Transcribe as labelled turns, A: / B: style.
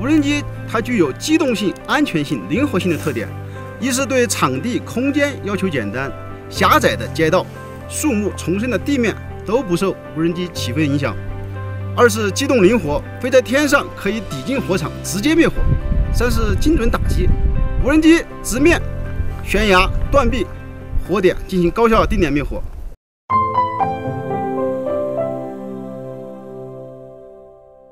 A: 无人机它具有机动性、安全性、灵活性的特点。一是对场地空间要求简单，狭窄的街道、树木丛生的地面都不受无人机起飞影响；二是机动灵活，飞在天上可以抵近火场直接灭火；三是精准打击，无人机直面悬崖、断壁、火点进行高效定点灭火。